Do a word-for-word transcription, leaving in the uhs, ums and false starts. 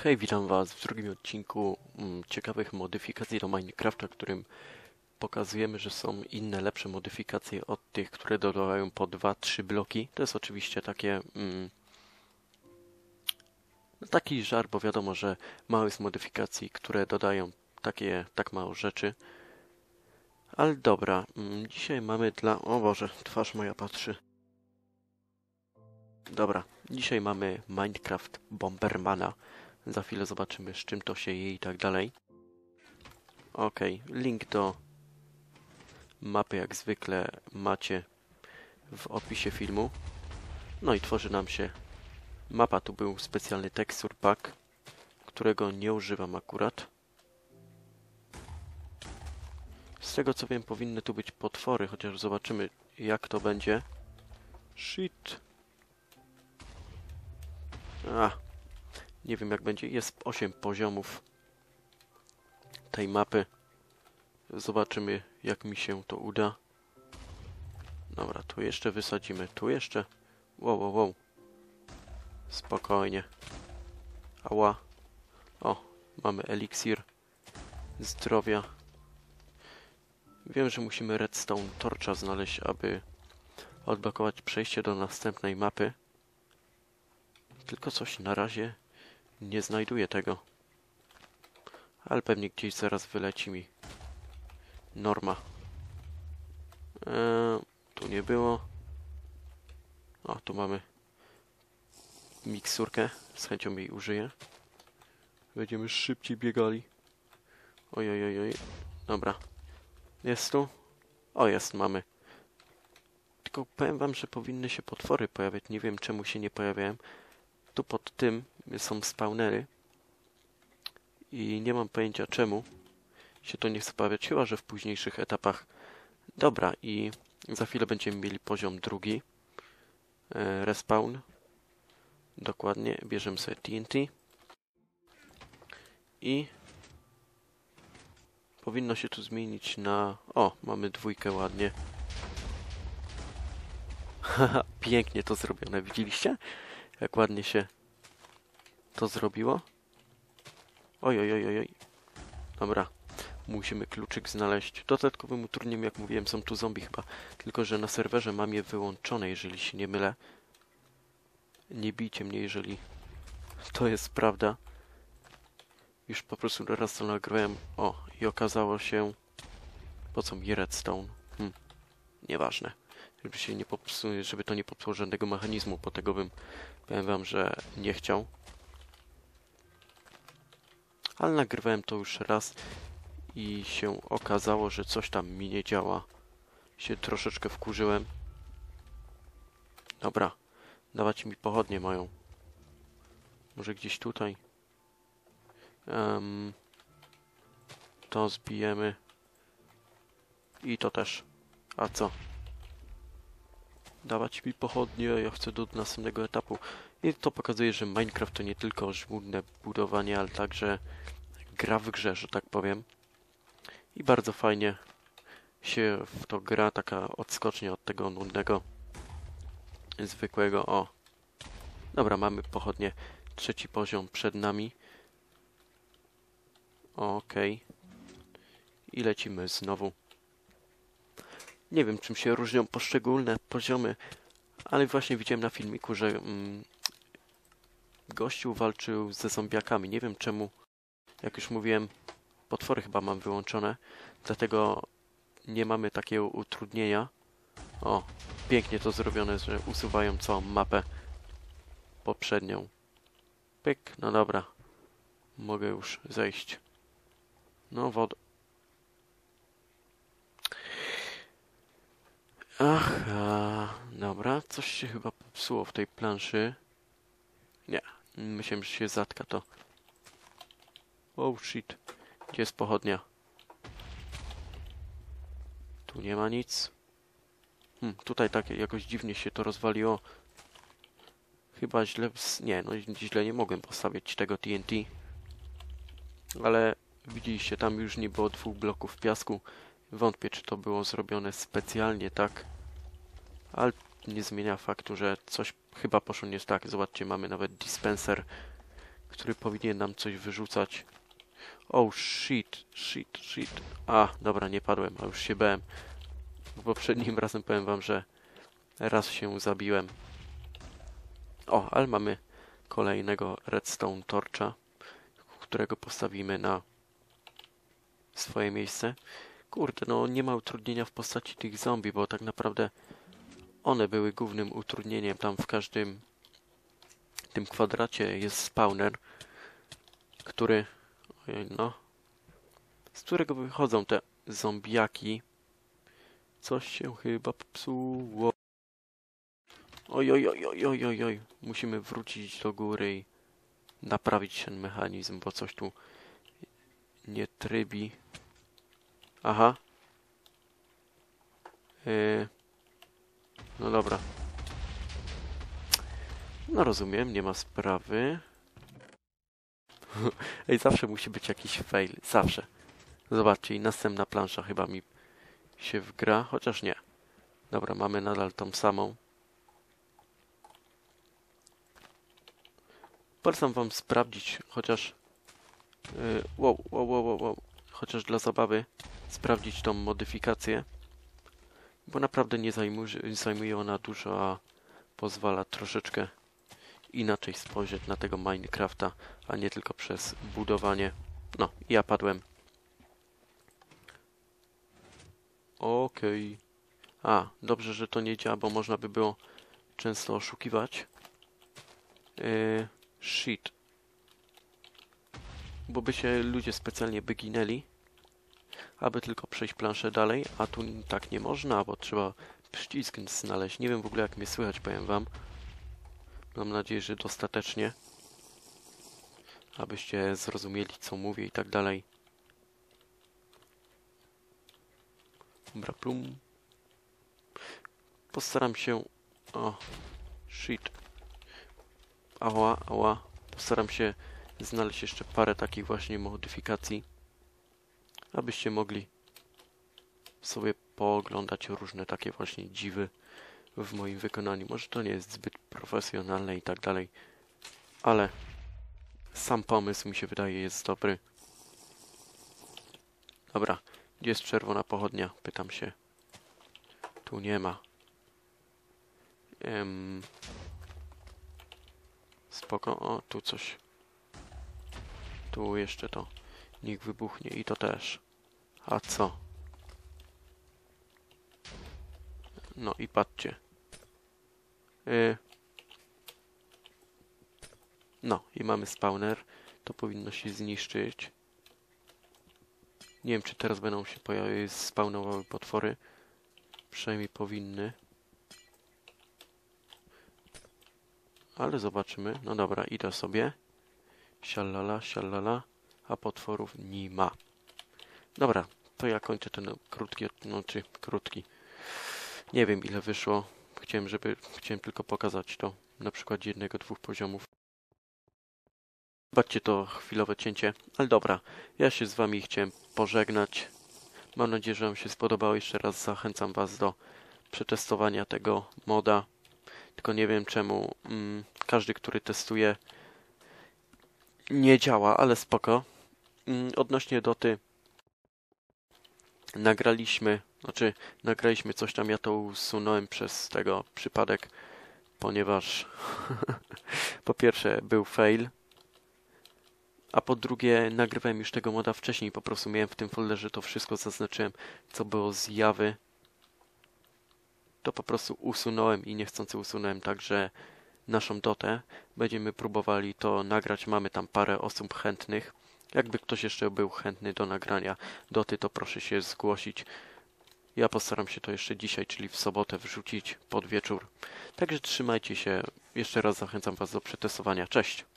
Hej, witam was w drugim odcinku mm, ciekawych modyfikacji do Minecrafta, którym pokazujemy, że są inne, lepsze modyfikacje od tych, które dodają po dwa trzy bloki. To jest oczywiście takie mm, taki żart, bo wiadomo, że mało jest modyfikacji, które dodają takie tak mało rzeczy. Ale dobra, mm, dzisiaj mamy dla... O Boże, twarz moja patrzy. Dobra, dzisiaj mamy Minecraft Bombermana. Za chwilę zobaczymy, z czym to się je i tak dalej. Ok, link do mapy jak zwykle macie w opisie filmu. No i tworzy nam się mapa. Tu był specjalny texture pack, którego nie używam akurat. Z tego co wiem, powinny tu być potwory, chociaż zobaczymy jak to będzie. Shit. A, nie wiem jak będzie. Jest osiem poziomów tej mapy. Zobaczymy jak mi się to uda. Dobra, tu jeszcze wysadzimy. Tu jeszcze. Wow, wow, wow. Spokojnie. Ała. O, mamy eliksir zdrowia. Wiem, że musimy redstone torcha znaleźć, aby odblokować przejście do następnej mapy. Tylko coś na razie nie znajduję tego. Ale pewnie gdzieś zaraz wyleci mi norma. Eee, tu nie było. O, tu mamy miksurkę. Z chęcią jej użyję. Będziemy szybciej biegali. Oj, oj, oj, oj. Dobra. Jest tu? O, jest, mamy. Tylko powiem wam, że powinny się potwory pojawiać. Nie wiem, czemu się nie pojawiają. Tu pod tym są spawnery. I nie mam pojęcia, czemu się to nie chce pojawiać. Chyba, że w późniejszych etapach. Dobra, i za chwilę będziemy mieli poziom drugi. E, respawn. Dokładnie. Bierzemy sobie T N T. I powinno się tu zmienić na... O, mamy dwójkę ładnie. Haha, pięknie to zrobione. Widzieliście? Jak ładnie się to zrobiło? Oj, oj, oj, oj. Dobra. Musimy kluczyk znaleźć. Dodatkowym utrudnieniem, jak mówiłem, są tu zombie chyba. Tylko, że na serwerze mam je wyłączone, jeżeli się nie mylę. Nie bijcie mnie, jeżeli to jest prawda. Już po prostu raz to nagrałem. O, i okazało się... Po co mi redstone? Hm. Nieważne. Żeby się nie popsuło, żeby to nie popsuło żadnego mechanizmu, bo tego bym, powiem wam, że nie chciał. Ale nagrywałem to już raz i się okazało, że coś tam mi nie działa. Się troszeczkę wkurzyłem. Dobra, dawać mi pochodnie mają. Może gdzieś tutaj. Um, to zbijemy. I to też. A co? Dawać mi pochodnie, ja chcę do następnego etapu. I to pokazuje, że Minecraft to nie tylko żmudne budowanie, ale także gra w grze, że tak powiem. I bardzo fajnie się w to gra, taka odskocznia od tego nudnego, zwykłego. O, dobra, mamy pochodnie. Trzeci poziom przed nami. Okej. Okay. I lecimy znowu. Nie wiem, czym się różnią poszczególne poziomy, ale właśnie widziałem na filmiku, że mm, gościu walczył ze zombiakami. Nie wiem czemu, jak już mówiłem, potwory chyba mam wyłączone, dlatego nie mamy takiego utrudnienia. O, pięknie to zrobione, że usuwają całą mapę poprzednią. Pyk, no dobra. Mogę już zejść. No, woda. Aha, dobra. Coś się chyba popsuło w tej planszy. Nie, myślałem, że się zatka to. Oh shit. Gdzie jest pochodnia? Tu nie ma nic. Hmm, tutaj tak jakoś dziwnie się to rozwaliło. Chyba źle... Nie, no źle nie mogłem postawić tego T N T. Ale widzieliście, tam już nie było dwóch bloków piasku. Wątpię, czy to było zrobione specjalnie tak. Ale nie zmienia faktu, że coś chyba poszło nie tak. Zobaczcie, mamy nawet dispenser, który powinien nam coś wyrzucać. Oh shit, shit, shit. A, dobra, nie padłem, a już się bałem. Poprzednim razem powiem wam, że raz się zabiłem. O, ale mamy kolejnego redstone torcha, którego postawimy na swoje miejsce. Kurde, no nie ma utrudnienia w postaci tych zombie, bo tak naprawdę one były głównym utrudnieniem. Tam w każdym tym kwadracie jest spawner, który, ojej, no, z którego wychodzą te zombiaki. Coś się chyba popsuło. Oj, oj, oj, oj, oj, oj, oj. Musimy wrócić do góry i naprawić ten mechanizm, bo coś tu nie trybi. Aha. Yy. No dobra. No rozumiem, nie ma sprawy. Ej, zawsze musi być jakiś fail. Zawsze. Zobaczcie, i następna plansza chyba mi się wgra, chociaż nie. Dobra, mamy nadal tą samą. Polecam wam sprawdzić, chociaż... Yy, wow, wow, wow, wow, wow. Chociaż dla zabawy sprawdzić tą modyfikację. Bo naprawdę nie zajmuje, zajmuje ona dużo, a pozwala troszeczkę inaczej spojrzeć na tego Minecrafta, a nie tylko przez budowanie. No, ja padłem. Okej. Okay. A, dobrze, że to nie działa, bo można by było często oszukiwać. Yy, shit. Bo by się ludzie specjalnie by ginęli, aby tylko przejść planszę dalej, a tu tak nie można, bo trzeba przycisk znaleźć. Nie wiem w ogóle jak mnie słychać, powiem wam. Mam nadzieję, że dostatecznie, abyście zrozumieli, co mówię i tak dalej. Dobra, plum. Postaram się... O, shit. Ała, ała. Postaram się znaleźć jeszcze parę takich właśnie modyfikacji, abyście mogli sobie pooglądać różne takie właśnie dziwy w moim wykonaniu. Może to nie jest zbyt profesjonalne i tak dalej, ale sam pomysł mi się wydaje jest dobry. Dobra, gdzie jest czerwona pochodnia? Pytam się. Tu nie ma. Ehm... Spoko. O, tu coś. Tu jeszcze to. Niech wybuchnie i to też. A co? No i patrzcie. Yy. No i mamy spawner. To powinno się zniszczyć. Nie wiem, czy teraz będą się pojawiły, spawnowały potwory. Przynajmniej powinny. Ale zobaczymy. No dobra, idę sobie. Sialala, sialala. A potworów nie ma. Dobra, to ja kończę ten krótki, no czy krótki. Nie wiem ile wyszło. Chciałem, żeby, chciałem tylko pokazać to na przykład jednego, dwóch poziomów. Zobaczcie to chwilowe cięcie. Ale dobra, ja się z wami chciałem pożegnać. Mam nadzieję, że wam się spodobało. Jeszcze raz zachęcam was do przetestowania tego moda. Tylko nie wiem czemu mm, każdy, który testuje, nie działa, ale spoko. Mm, odnośnie doty nagraliśmy, znaczy nagraliśmy coś tam, ja to usunąłem przez tego przypadek, ponieważ po pierwsze był fail, a po drugie nagrywałem już tego moda wcześniej, po prostu miałem w tym folderze to wszystko, zaznaczyłem, co było z Jawy. To po prostu usunąłem i niechcący usunąłem także naszą dotę. Będziemy próbowali to nagrać, mamy tam parę osób chętnych. Jakby ktoś jeszcze był chętny do nagrania doty, to proszę się zgłosić. Ja postaram się to jeszcze dzisiaj, czyli w sobotę wrzucić pod wieczór. Także trzymajcie się. Jeszcze raz zachęcam was do przetestowania. Cześć!